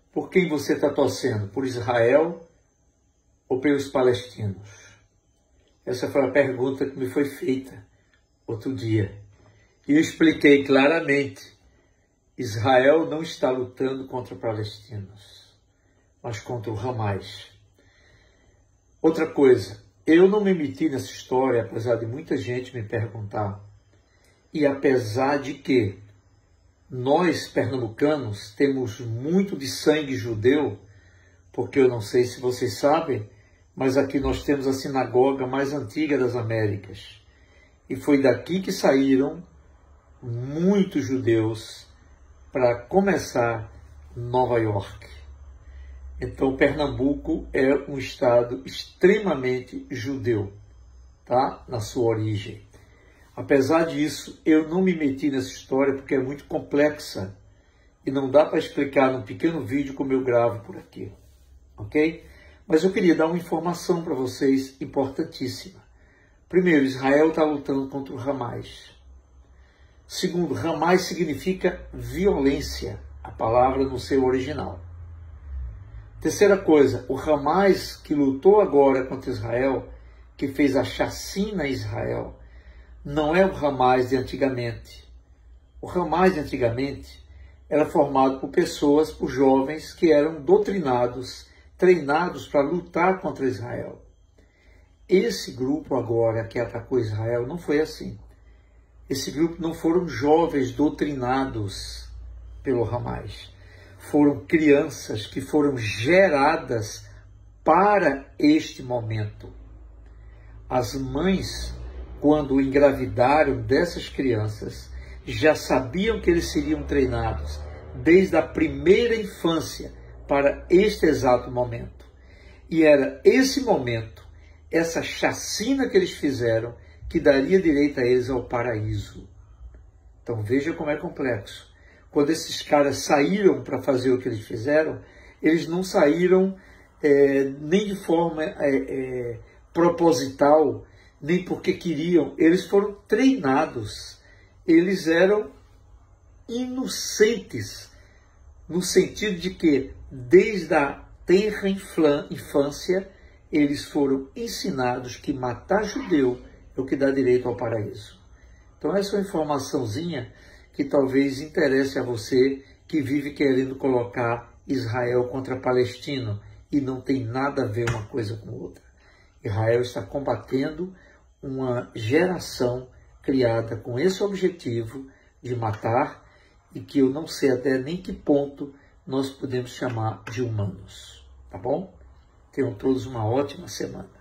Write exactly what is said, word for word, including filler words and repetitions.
Por quem você está torcendo? Por Israel ou pelos palestinos? Essa foi a pergunta que me foi feita outro dia. E eu expliquei claramente. Israel não está lutando contra palestinos, mas contra o Hamas. Outra coisa, eu não me meti nessa história, apesar de muita gente me perguntar. E apesar de que nós, pernambucanos, temos muito de sangue judeu, porque eu não sei se vocês sabem, mas aqui nós temos a sinagoga mais antiga das Américas. E foi daqui que saíram muitos judeus para começar Nova York. Então, Pernambuco é um estado extremamente judeu, tá? Na sua origem. Apesar disso, eu não me meti nessa história porque é muito complexa e não dá para explicar num pequeno vídeo como eu gravo por aqui, ok? Mas eu queria dar uma informação para vocês importantíssima. Primeiro, Israel está lutando contra o Hamas. Segundo, Hamas significa violência, a palavra no seu original. Terceira coisa, o Hamas que lutou agora contra Israel, que fez a chacina em Israel, não é o Hamas de antigamente. O Hamas de antigamente era formado por pessoas, por jovens que eram doutrinados, treinados para lutar contra Israel. Esse grupo agora que atacou Israel não foi assim. Esse grupo não foram jovens doutrinados pelo Hamas. Foram crianças que foram geradas para este momento. As mães, quando engravidaram dessas crianças, já sabiam que eles seriam treinados desde a primeira infância para este exato momento. E era esse momento, essa chacina que eles fizeram, que daria direito a eles ao paraíso. Então veja como é complexo. Quando esses caras saíram para fazer o que eles fizeram, eles não saíram é, nem de forma é, é, proposital, nem porque queriam. Eles foram treinados. Eles eram inocentes, no sentido de que, desde a tenra infância, eles foram ensinados que matar judeu é o que dá direito ao paraíso. Então essa é uma informaçãozinha que talvez interesse a você que vive querendo colocar Israel contra Palestina e não tem nada a ver uma coisa com outra. Israel está combatendo uma geração criada com esse objetivo de matar e que eu não sei até nem que ponto nós podemos chamar de humanos. Tá bom? Tenham todos uma ótima semana.